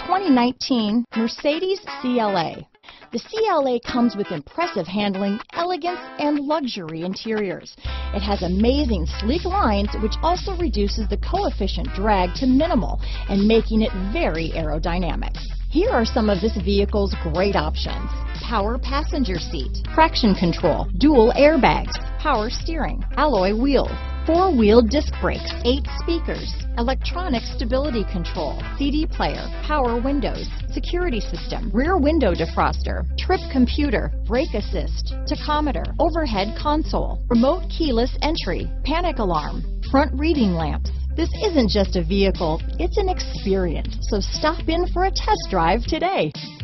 2019 Mercedes CLA. The CLA comes with impressive handling, elegance, and luxury interiors. It has amazing sleek lines, which also reduces the coefficient drag to minimal and making it very aerodynamic. Here are some of this vehicle's great options: power passenger seat, traction control, dual airbags, power steering, alloy wheels, four-wheel disc brakes, 8 speakers, electronic stability control, CD player, power windows, security system, rear window defroster, trip computer, brake assist, tachometer, overhead console, remote keyless entry, panic alarm, front reading lamps. This isn't just a vehicle, it's an experience. So stop in for a test drive today.